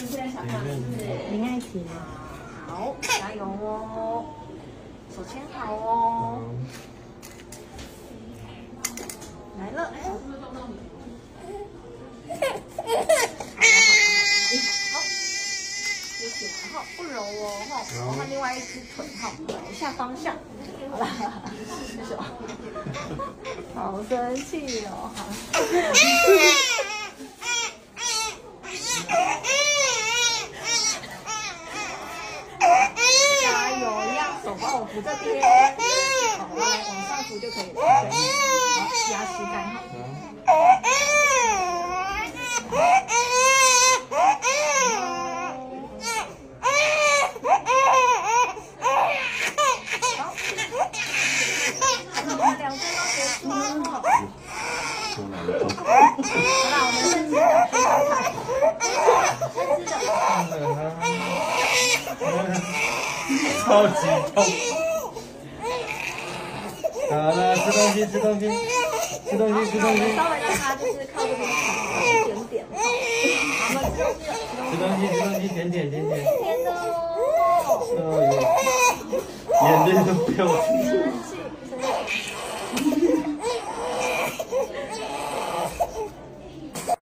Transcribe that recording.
林爱琪，好，加油哦，手牵好哦，来了。好，接起来哈，不揉哦哈，然后另外一只腿哈，转一下方向。好了，是什么？好生气哦，好。加油，一样手帮我扶这边，好，来往上扶就可以了。对，好，压膝盖哈。 超级痛！好了，吃东西，吃东西，吃东西，吃东西。 稍微让它就是靠这边一点点。好，我们吃东西了。 吃东西，点点，点点。 甜的哦。 眼泪都飙出来。 生气，生气。